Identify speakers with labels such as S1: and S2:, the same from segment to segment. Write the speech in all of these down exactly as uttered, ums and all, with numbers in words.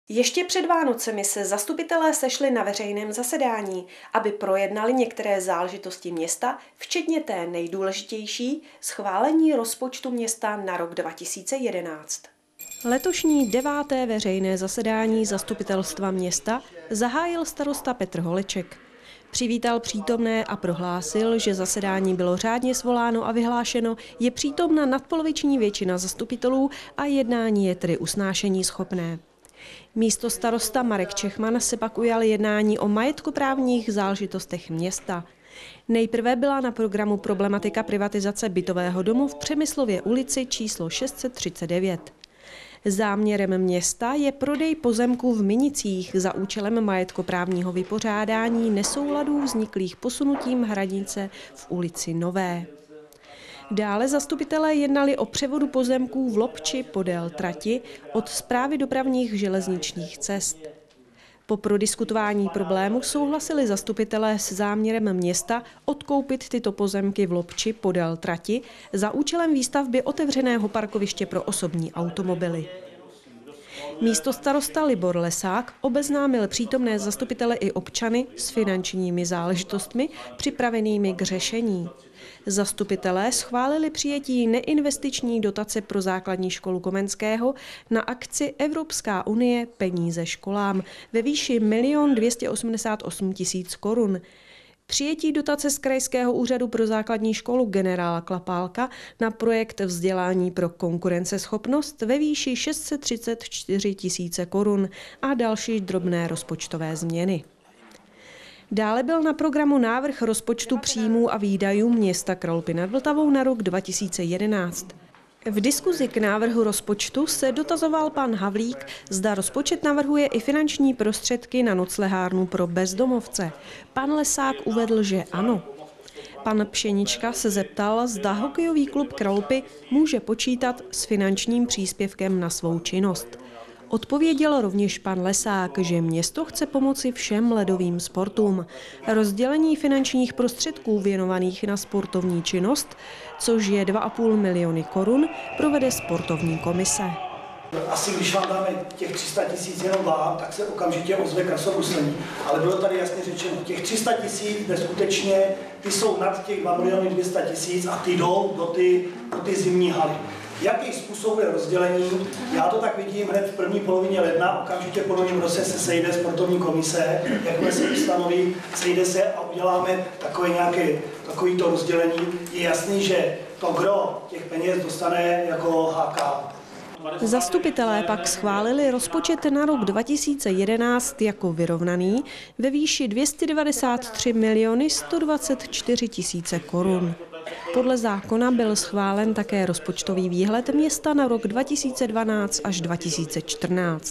S1: Ještě před Vánocemi se zastupitelé sešli na veřejném zasedání, aby projednali některé záležitosti města, včetně té nejdůležitější, schválení rozpočtu města na rok dva tisíce jedenáct. Letošní deváté veřejné zasedání zastupitelstva města zahájil starosta Petr Holeček. Přivítal přítomné a prohlásil, že zasedání bylo řádně svoláno a vyhlášeno, je přítomna nadpoloviční většina zastupitelů a jednání je tedy usnášení schopné. Místo starosta Marek Čechman se pak ujal jednání o majetkoprávních záležitostech města. Nejprve byla na programu problematika privatizace bytového domu v Přemyslově ulici číslo šest set třicet devět. Záměrem města je prodej pozemků v Minicích za účelem majetkoprávního vypořádání nesouladů vzniklých posunutím hranice v ulici Nové. Dále zastupitelé jednali o převodu pozemků v Lobči podél trati od Správy dopravních železničních cest. Po prodiskutování problému souhlasili zastupitelé s záměrem města odkoupit tyto pozemky v Lobči podél trati za účelem výstavby otevřeného parkoviště pro osobní automobily. Místostarosta Libor Lesák obeznámil přítomné zastupitele i občany s finančními záležitostmi připravenými k řešení. Zastupitelé schválili přijetí neinvestiční dotace pro základní školu Komenského na akci Evropská unie peníze školám ve výši milion dvě stě osmdesát osm tisíc korun. Přijetí dotace z Krajského úřadu pro základní školu generála Klapálka na projekt vzdělání pro konkurenceschopnost ve výši šest set třicet čtyři tisíce korun a další drobné rozpočtové změny. Dále byl na programu návrh rozpočtu příjmů a výdajů města Kralupy nad Vltavou na rok dva tisíce jedenáct. V diskuzi k návrhu rozpočtu se dotazoval pan Havlík, zda rozpočet navrhuje i finanční prostředky na noclehárnu pro bezdomovce. Pan Lesák uvedl, že ano. Pan Pšenička se zeptal, zda hokejový klub Kralupy může počítat s finančním příspěvkem na svou činnost. Odpověděl rovněž pan Lesák, že město chce pomoci všem ledovým sportům. Rozdělení finančních prostředků věnovaných na sportovní činnost, což je dva a půl miliony korun, provede sportovní komise.
S2: Asi když vám dáme těch tři sta tisíc jenom vám, tak se okamžitě ozve krasobruslení. Ale bylo tady jasně řečeno, těch tři sta tisíc neskutečně, ty jsou nad těch dva miliony dvě stě tisíc a ty jdou do ty, do ty zimní haly. Jaký způsob je rozdělení? Já to tak vidím hned v první polovině ledna, okamžitě po novém roce se sejde sportovní komise, jakmile se ustanoví, sejde se a uděláme takové nějaké takovýto rozdělení. Je jasný, že to gro těch peněz dostane jako há ká.
S1: Zastupitelé pak schválili rozpočet na rok dva tisíce jedenáct jako vyrovnaný ve výši dvě stě devadesát tři miliony sto dvacet čtyři tisíce korun. Podle zákona byl schválen také rozpočtový výhled města na rok dva tisíce dvanáct až dva tisíce čtrnáct.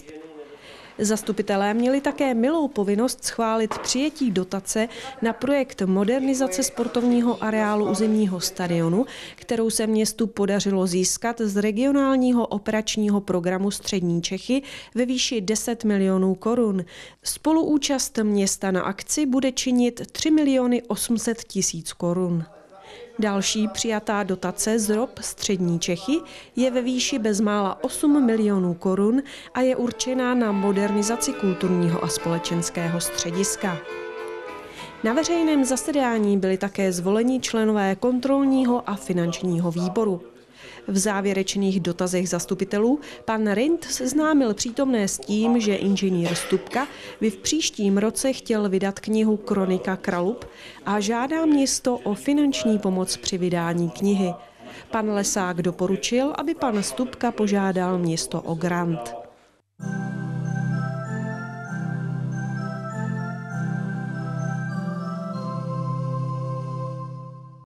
S1: Zastupitelé měli také milou povinnost schválit přijetí dotace na projekt modernizace sportovního areálu u zimního stadionu, kterou se městu podařilo získat z regionálního operačního programu Střední Čechy ve výši deset milionů korun. Spoluúčast města na akci bude činit tři miliony osm set tisíc korun. Další přijatá dotace z R O P Střední Čechy je ve výši bezmála osm milionů korun a je určená na modernizaci kulturního a společenského střediska. Na veřejném zasedání byli také zvoleni členové kontrolního a finančního výboru. V závěrečných dotazech zastupitelů pan Rind seznámil přítomné s tím, že inženýr Stupka by v příštím roce chtěl vydat knihu Kronika Kralup a žádá město o finanční pomoc při vydání knihy. Pan Lesák doporučil, aby pan Stupka požádal město o grant.